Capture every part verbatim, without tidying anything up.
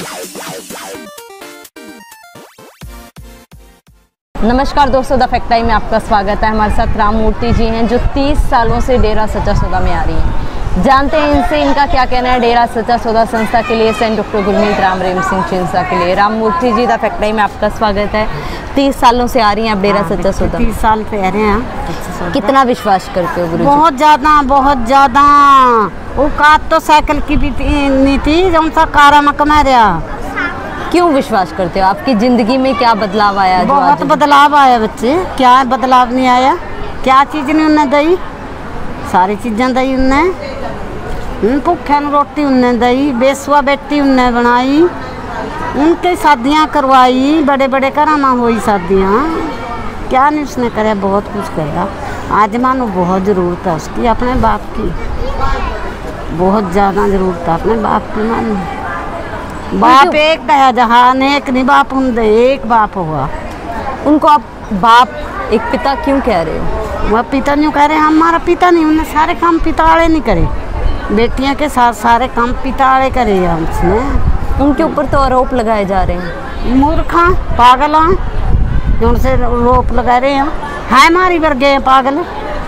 नमस्कार दोस्तों, the fact time में आपका स्वागत है। हमारे साथ राम मूर्ति जी हैं जो तीस सालों से डेरा सच्चा सौदा में आ रही हैं। जानते हैं इनसे इनका क्या कहना है डेरा सच्चा सौदा संस्था के लिए, सेंट डॉक्टर गुरमीत राम रहीम सिंह चिंसा के लिए। Ram Murthy ji, the fact time में आपका स्वागत है। तीस सालों से आ रही हैं आप डेरा सच्चा सौदा? तीस साल से आ रहे हैं। कितना विश्वास करते हो गुरु जी? बहुत ज़्यादा बहुत ज़्यादा। वो काट तो साइकिल की भी नहीं थी जो उनका कारा में कमा रहा। क्यों विश्वास करते हो? आपकी जिंदगी में क्या बदलाव आया? बहुत बदलाव आया बच्चे। क्या बदलाव नहीं आया? क्या चीज़ नहीं उन्हें दी? सारी चीज़ें दी उन्हें। भुखे रोटी उन्हें दी, बेसुआ बेटी उन्हें बनाई, उनकी शादियाँ करवाई, बड़े बड़े घर में हुई शादियाँ। क्या नहीं उसने करे? बहुत कुछ करा। आज मानो बहुत ज़रूरत है उसकी, अपने बाप की बहुत ज़्यादा ज़रूरत है अपने बाप की। मानो बाप एक दया जहान एक नहीं, बाप उन एक बाप हुआ। उनको आप बाप एक पिता क्यों कह रहे हो? वह पिता नहीं कह रहे, हमारा पिता नहीं। उन्हें सारे काम पिता वाले नहीं करे, बेटियां के साथ सारे काम पिता वाले करे हमने। उनके ऊपर तो आरोप लगाए जा रहे हैं। मूर्खा पागल हैं, उनसे आरोप लगा रहे हैं। है मारी वर्गे हैं पागल,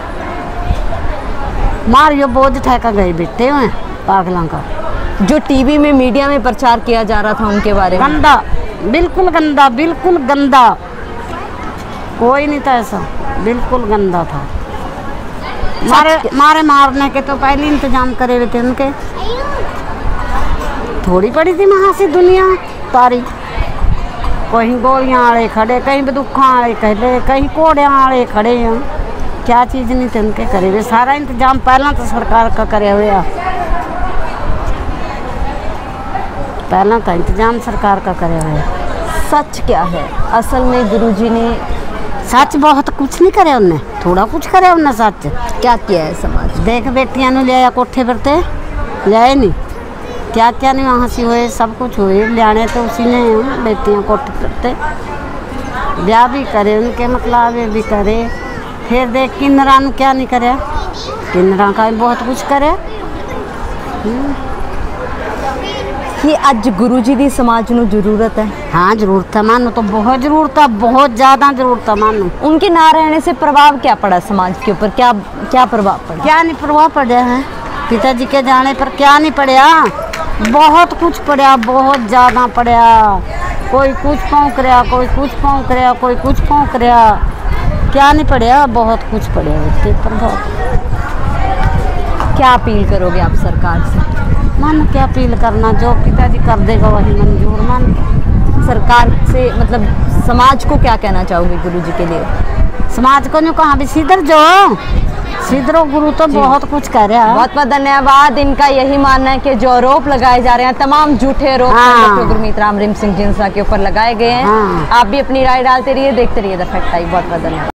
मारियो बोझ ठेका गए बेटे हुए पागलों का। जो टीवी में मीडिया में प्रचार किया जा रहा था उनके बारे में, गंदा, बिल्कुल गंदा, बिल्कुल गंदा। कोई नहीं था ऐसा, बिल्कुल गंदा था। मारे मारे मारने के तो पहले इंतजाम करे हुए थे उनके। थोड़ी पड़ी थी वहाँ से दुनिया तारी। कहीं गोलियां वाले खड़े, कहीं बंदूकों वाले खड़े, कहीं कोड़ियां वाले खड़े हैं। क्या चीज़ नहीं थे उनके करे हुए। सारा इंतजाम पहला तो सरकार का करे हुए, पहला था इंतजाम सरकार का करे हुए। सच क्या है असल में? गुरुजी ने सच बहुत कुछ नहीं करे उनने, थोड़ा कुछ करे उनने। सच क्या किया है समाज? देख बेटियां ने लिया कोठे पर थे, लिया नहीं। क्या क्या नहीं वहाँ से हुए, सब कुछ हुए। लियाने तो उसी ने बेटियां कोठे पर थे, ब्याह भी करे उनके, मतलब भी करे। फिर देख किन्नरा ने क्या नहीं करे, किन्नरा का भी बहुत कुछ करे। कि अज गुरु जी की समाज ਨੂੰ जरूरत है? हाँ जरूरत है मानो, तो बहुत जरूरत है, बहुत ज़्यादा जरूरत है मानो। उनके ना रहने से प्रभाव क्या पड़ा समाज के ऊपर? क्या क्या प्रभाव पड़ा? क्या नहीं प्रभाव पड़ा है? पिताजी के जाने पर क्या नहीं पड़ा? बहुत कुछ पड़ा, बहुत ज़्यादा पड़ा। कोई कुछ पौंक रहा, कोई कुछ पौंक रहा, कोई कुछ पौंक रहा। क्या नहीं पड़ा? बहुत कुछ पड़ा उसके प्रभाव। क्या अपील करोगे आप सरकार से? मन क्या अपील करना, जो पिताजी कर देगा वही मंजूर। मन सरकार से मतलब समाज को क्या कहना चाहोगे गुरु जी के लिए? समाज को नहीं कहा भी सीधर जो सीधरो गुरु तो बहुत कुछ कर रहा है। बहुत बहुत धन्यवाद। इनका यही मानना है कि जो आरोप लगाए जा रहे हैं, तमाम झूठे आरोप डॉक्टर गुरमीत राम रहीम सिंह चिंसा के ऊपर लगाए गए हैं। हाँ। आप भी अपनी राय डालते रहिए, देखते रहिए द फैक्ट टाइम। बहुत बहुत धन्यवाद।